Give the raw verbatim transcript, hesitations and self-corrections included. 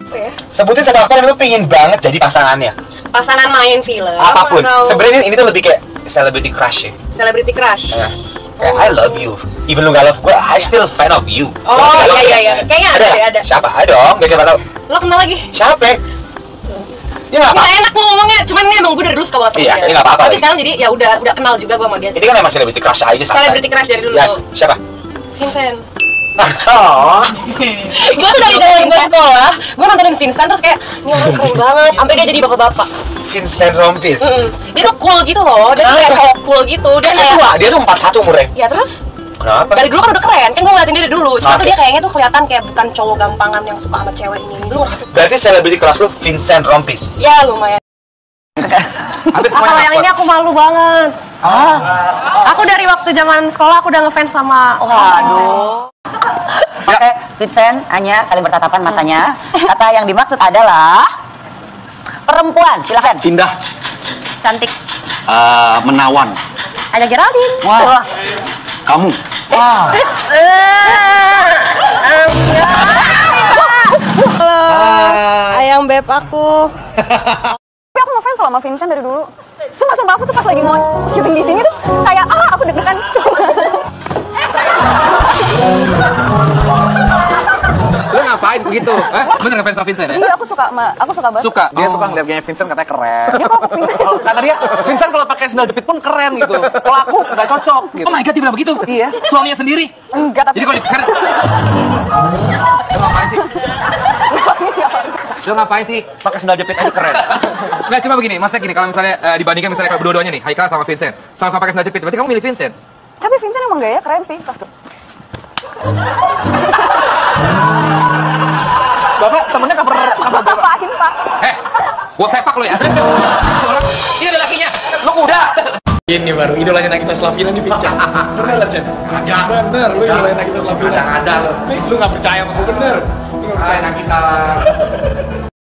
Apa ya? Sebutin satu aktor yang lu pingin banget jadi pasangannya. Pasangan main film. Apapun. Atau Sebenarnya ini tuh lebih kayak celebrity crush ya. celebrity crush. Nah, kayak I love you. Even lu gak love gue, I still fan of you. Oh iya iya iya. Kayaknya ada Ada, deh, ada. siapa? Ada dong, biar kita tahu. Lo kenal lagi? Siapa? Ya nggak Nggak apa-apa. enak mau ngomongnya, cuman ini emang gue dari dulu suka banget sama Iya, dia. ini nggak apa-apa Tapi lagi. sekarang jadi ya udah udah kenal juga gue sama dia. Ini kan emang celebrity crush aja santai. Celebrity crush dari dulu. Yes, siapa? Vincent. Oh. Gue tuh dari zaman gue sekolah, gue nontonin Vincent terus kayak ini orang keren banget, sampai dia jadi bapak-bapak. Vincent Rompis. Mm-mm. Dia tuh cool gitu loh, dia tuh kayak cowok cool gitu. Dia Dia kayak tua, dia tuh empat puluh satu umurnya. ya terus Kenapa? dari dulu kan udah keren, kan gue ngeliatin dia dari dulu. Cuma Oke. tuh dia kayaknya tuh kelihatan kayak bukan cowok gampangan yang suka sama cewek ini. Lu ngerti tuh? Berarti celebrity crush lu Vincent Rompis. Ya lumayan. Hampir Ah, kalau yang ini aku malu banget. Ah, Aku dari waktu zaman sekolah aku udah ngefans sama. waduh. Oke, Vincent, Anya saling bertatapan matanya. Kata yang dimaksud adalah perempuan. Silakan. Indah, Cantik. eh, menawan. Anya Geraldine. Wah. Kamu, Wah. Ayang beb aku. Tapi aku ngefans loh sama Vincent dari dulu. Sumpah, sumpah aku tuh pas lagi mau syuting di sini tuh kayak ah aku deg-degan. Lu ngapain begitu? Eh, bener ngefans sama Vincent ya? Iya aku suka sama aku suka banget. Suka, dia suka ngeliat gayanya Vincent katanya keren. Dia kok aku Vincent. Kalau kata dia, Vincent kalau pakai sandal jepit pun keren gitu. Kalau aku nggak cocok gitu. Oh my god, dia bilang begitu? Iya. Suaminya sendiri? Enggak tapi Jadi kalau dipikir Lu ngapain sih? Lu ngapain sih? pakai sandal jepit aja keren. Nah, cuma begini, maksudnya gini, kalau misalnya eh, dibandingkan misalnya kalau dua-duanya nih, Haikal sama Vincent, sama-sama pakai sandal jepit, berarti kamu milih Vincent? tapi Vincent emang gaya keren sih pas tuh. Bapak temennya cover cover bapak. Apain pak? Eh, gua sepak lu ya. Orang, ini ada lakinya. Lu kuda. Ini baru idolanya Nagita Slavina nih Vincent. Bener Cen? Bener, lu idolanya Nagita Slavina. Ada-ada lu. Lu nggak percaya sama gue bener. Lu nggak percaya Nagita.